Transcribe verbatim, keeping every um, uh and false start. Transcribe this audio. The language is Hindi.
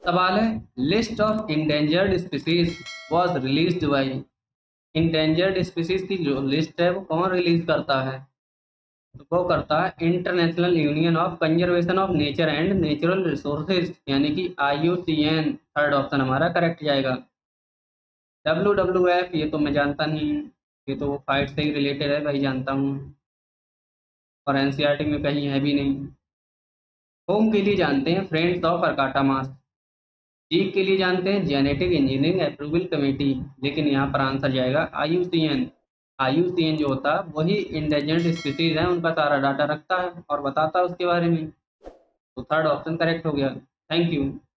सवाल है, list of endangered species was released by. Endangered species की जो लिस्ट है वो कौन रिलीज करता है? तो वो करता है International Union of Conservation of Nature and Natural Resources, यानी कि I U C N. Third option हमारा करेक्ट जाएगा। डब्ल्यू डब्ल्यू एफ ये तो मैं जानता नहीं, ये तो फाइट से ही रिलेटेड है, वही जानता हूँ, और N C E R T में कहीं है भी नहीं। होम के लिए जानते हैं फ्रेंड्स ऑफ अर्काटा मास। जीक के लिए जानते हैं जेनेटिक इंजीनियरिंग अप्रूवल कमेटी। लेकिन यहाँ पर आंसर जाएगा I U C N. I U C N जो होता है वही इंडेंजर्ड स्पीसीज है उनका सारा डाटा रखता है और बताता है उसके बारे में। तो थर्ड ऑप्शन करेक्ट हो गया। Thank you.